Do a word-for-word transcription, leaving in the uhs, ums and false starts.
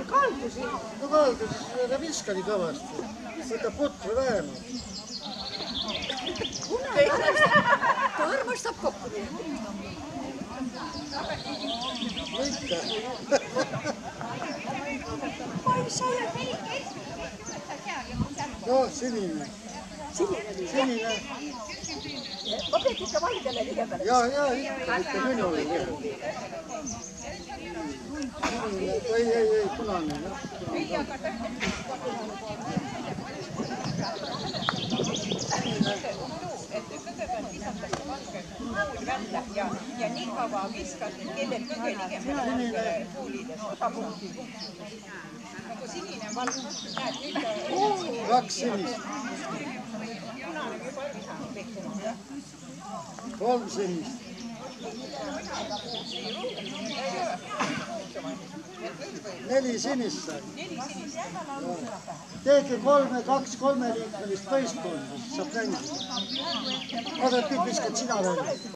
kaldusin. No kaldusin, aga viskani kõvasti. Võta putru vähemalt. Ta armastab kokku. Võita. Ma ei saa. No, sinine. Sinine. Sinine. Ma pead ikka valgele liiga peale. Ja, ja, ikka, ikka minule. Sinine, ei, ei, ei, punane. Ei, aga ta et kõigepealt visatakse valge kuul välja ja, ja nii kaua viskad, et kellel kõige ligemale valge kuulides osapunkti. Nagu sinine valg, näed, nüüd sinine. Kaks sinist. Punane juba visanud vekkuma. Kolm sinist. Neli sinist sai. Tehke kolme, kaks kolmeliikmelist võistkonda, saab mängida. Aga nüüd viskad sina välja.